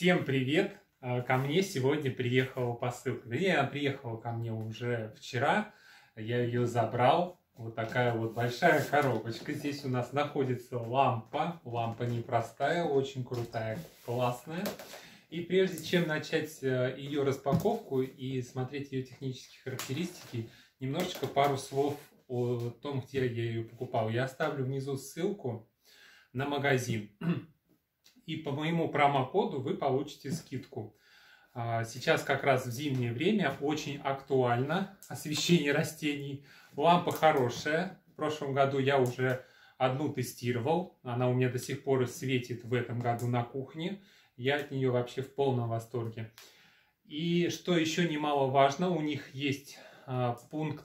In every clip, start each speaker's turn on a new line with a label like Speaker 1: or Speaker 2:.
Speaker 1: Всем привет! Ко мне сегодня приехала посылка. Вернее, она приехала ко мне уже вчера. Я ее забрал. Вот такая вот большая коробочка. Здесь у нас находится лампа. Лампа непростая, очень крутая, классная. И прежде чем начать ее распаковку и смотреть ее технические характеристики, немножечко пару слов о том, где я ее покупал. Я оставлю внизу ссылку на магазин. И по моему промокоду вы получите скидку. Сейчас как раз в зимнее время очень актуально освещение растений. Лампа хорошая. В прошлом году я уже одну тестировал. Она у меня до сих пор светит в этом году на кухне. Я от нее вообще в полном восторге. И что еще немаловажно, у них есть пункт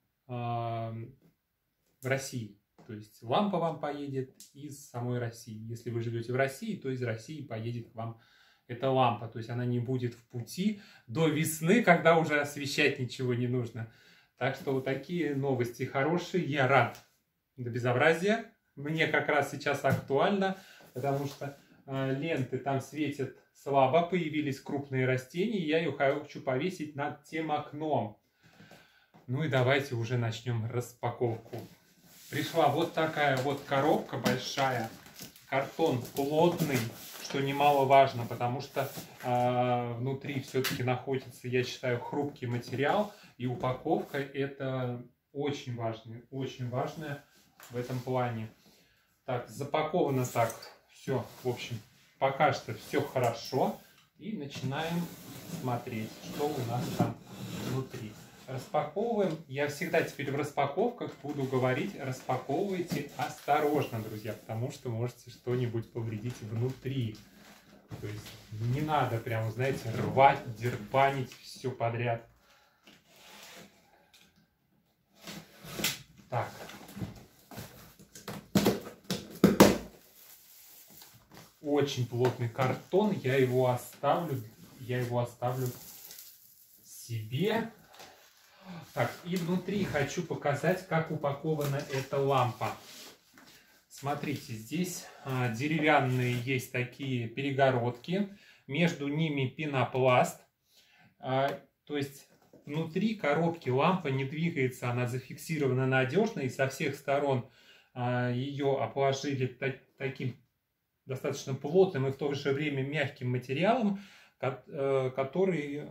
Speaker 1: в России. То есть лампа вам поедет из самой России. Если вы живете в России, то из России поедет к вам эта лампа. То есть она не будет в пути до весны, когда уже освещать ничего не нужно. Так что вот такие новости хорошие. Я рад до безобразия. Мне как раз сейчас актуально, потому что ленты там светят слабо. Появились крупные растения. Я ее хочу повесить над тем окном. Ну и давайте уже начнем распаковку. Пришла вот такая вот коробка большая, картон плотный, что немаловажно, потому что внутри все-таки находится, я считаю, хрупкий материал, и упаковка это очень важная в этом плане. Так, запаковано так, все, в общем, пока что все хорошо, и начинаем смотреть, что у нас там внутри. Распаковываем. Я всегда теперь в распаковках буду говорить: распаковывайте осторожно, друзья, потому что можете что-нибудь повредить внутри. То есть не надо прямо, знаете, рвать, дербанить все подряд. Так. Очень плотный картон. Я его оставлю себе. Так, и внутри хочу показать, как упакована эта лампа. Смотрите, здесь деревянные есть такие перегородки, между ними пенопласт. То есть внутри коробки лампа не двигается, она зафиксирована надежно, и со всех сторон ее обложили таким достаточно плотным и в то же время мягким материалом, который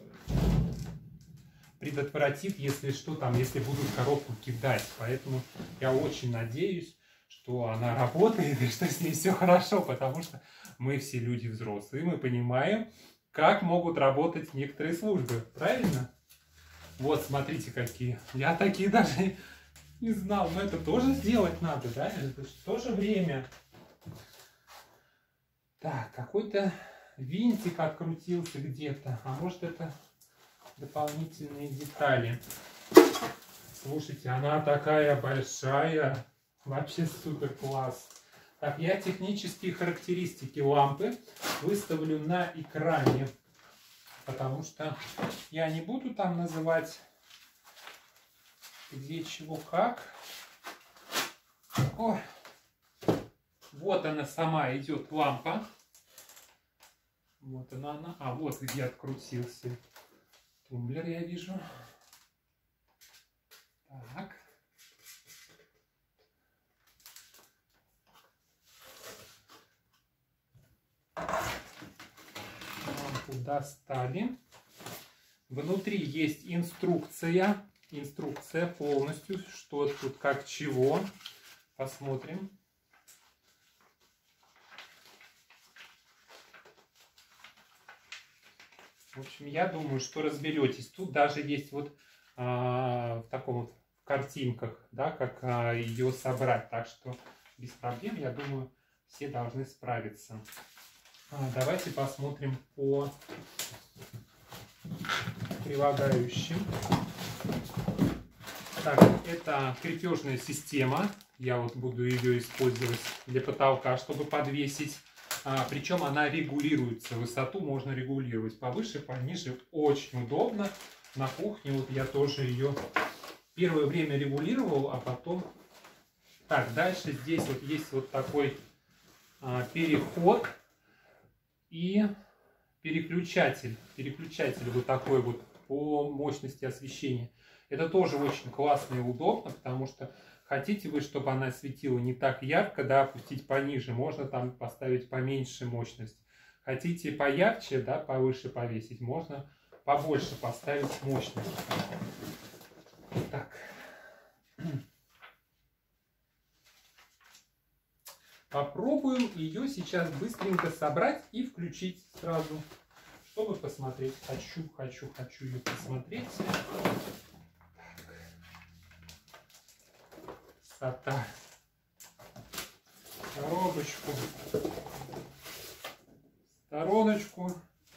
Speaker 1: предотвратит, если что, там, если будут коробку кидать. Поэтому я очень надеюсь, что она работает и что с ней все хорошо, потому что мы все люди взрослые, мы понимаем, как могут работать некоторые службы. Правильно? Вот, смотрите, какие. Я такие даже не знал, но это тоже сделать надо, да? Это же тоже время. Так, какой-то винтик открутился где-то, а может это дополнительные детали. Слушайте, она такая большая, вообще супер класс. Так, я технические характеристики лампы выставлю на экране, потому что я не буду там называть где, чего, как. О, вот она сама идет лампа. Вот она. А вот где открутился тумблер, я вижу. Так. Лампу достали. Внутри есть инструкция. Инструкция полностью, что тут, как, чего. Посмотрим. В общем, я думаю, что разберетесь. Тут даже есть вот в таком вот картинках, да, как ее собрать. Так что без проблем, я думаю, все должны справиться. Давайте посмотрим по прилагающим. Так, это крепежная система. Я вот буду ее использовать для потолка, чтобы подвесить. Причем она регулируется, высоту можно регулировать повыше, пониже, очень удобно. На кухне вот я тоже ее первое время регулировал, а потом... Так, дальше здесь вот есть вот такой переход. И переключатель вот такой вот по мощности освещения. Это тоже очень классно и удобно, потому что хотите вы, чтобы она светила не так ярко, да, опустить пониже, можно там поставить поменьше мощность. Хотите поярче, да, повыше повесить, можно побольше поставить мощность. Так. Попробуем ее сейчас быстренько собрать и включить сразу, чтобы посмотреть. Хочу ее посмотреть. Красота. Коробочку. Стороночку.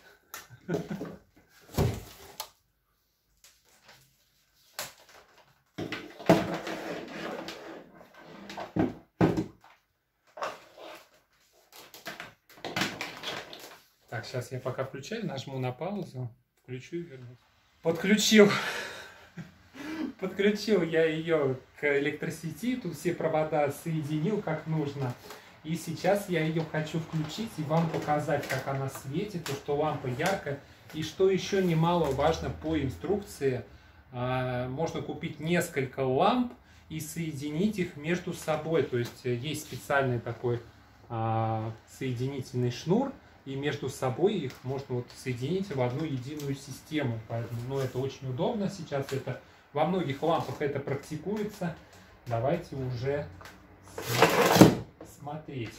Speaker 1: Так, сейчас я пока включаю, нажму на паузу, включу и вернусь. Подключил. Подключил я ее к электросети, тут все провода соединил как нужно. И сейчас я ее хочу включить и вам показать, как она светит, то, что лампа яркая. И что еще немаловажно, по инструкции можно купить несколько ламп и соединить их между собой. То есть есть специальный такой соединительный шнур, и между собой их можно вот соединить в одну единую систему. Поэтому это очень удобно. Сейчас это во многих лампах это практикуется. Давайте уже смотреть.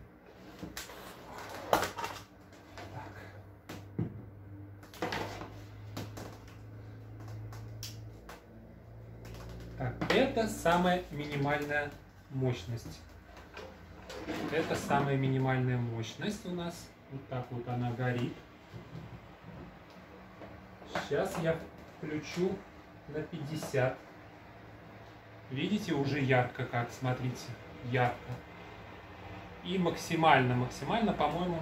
Speaker 1: Так, это самая минимальная мощность. Это самая минимальная мощность у нас. Вот так вот она горит. Сейчас я включу на 50. Видите, уже ярко как, смотрите, ярко. И максимально, по-моему,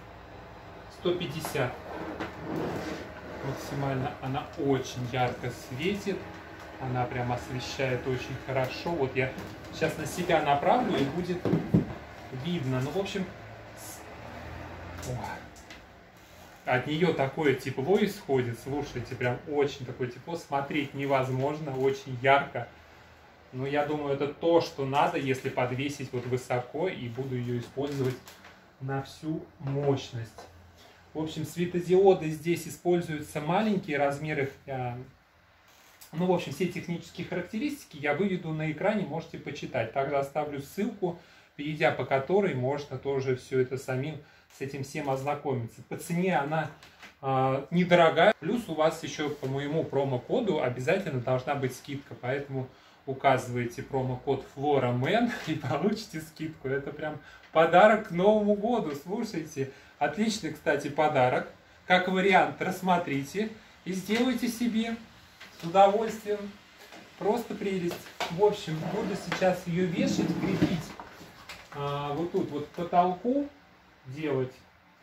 Speaker 1: 150. Максимально она очень ярко светит. Она прям освещает очень хорошо. Вот я сейчас на себя направлю и будет видно. Ну, в общем, от нее такое тепло исходит. Слушайте, прям очень такое тепло. Смотреть невозможно, очень ярко. Но я думаю, это то, что надо, если подвесить вот высоко, и буду ее использовать на всю мощность. В общем, светодиоды здесь используются маленькие размеры. Ну, в общем, все технические характеристики я выведу на экране, можете почитать. Также оставлю ссылку, перейдя по которой можно тоже все это самим с этим всем ознакомиться. По цене она недорогая. Плюс у вас еще по моему промокоду обязательно должна быть скидка. Поэтому указываете промокод FloraMan и получите скидку. Это прям подарок к Новому году. Слушайте, отличный, кстати, подарок. Как вариант, рассмотрите и сделайте себе с удовольствием. Просто прелесть. В общем, буду сейчас ее вешать, крепить вот тут вот к потолку, делать.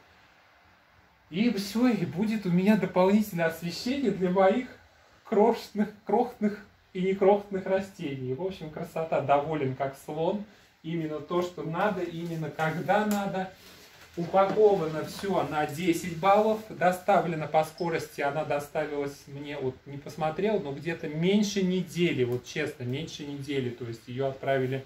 Speaker 1: И все, и будет у меня дополнительное освещение для моих крохотных и некрохотных растений. В общем, красота, доволен как слон. Именно то, что надо, именно когда надо. Упаковано все на 10 баллов. Доставлено по скорости, она доставилась мне, вот не посмотрел, но где-то меньше недели. Вот честно, меньше недели. То есть ее отправили.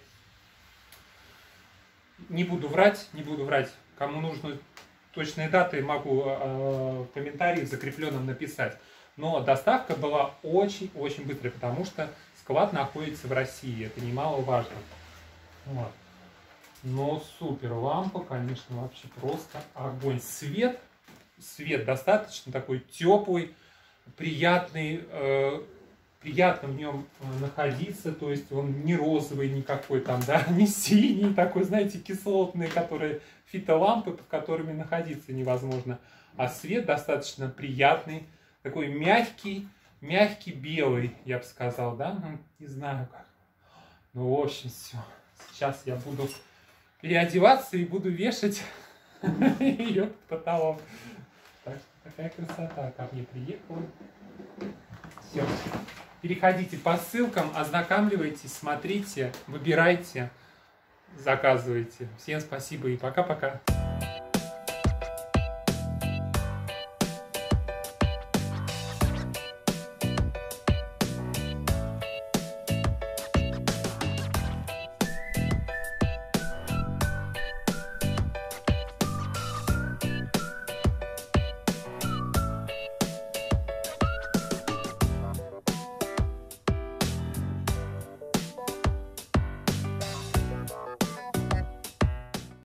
Speaker 1: Не буду врать. Кому нужны точные даты, могу в комментариях закрепленном написать. Но доставка была очень-очень быстрая, потому что склад находится в России. Это немаловажно. Вот. Но супер лампа, конечно, вообще просто огонь. Свет достаточно такой теплый, приятный, приятно в нем находиться. То есть он не розовый никакой там, да, не синий такой, знаете, кислотный, которые фитолампы, под которыми находиться невозможно. А свет достаточно приятный, такой мягкий белый, я бы сказал, да, ну, не знаю как. Ну, в общем, все. Сейчас я буду переодеваться и буду вешать ее в потолок. Так, такая красота ко мне приехала. Все. Переходите по ссылкам, ознакомливайтесь, смотрите, выбирайте, заказывайте. Всем спасибо и пока-пока.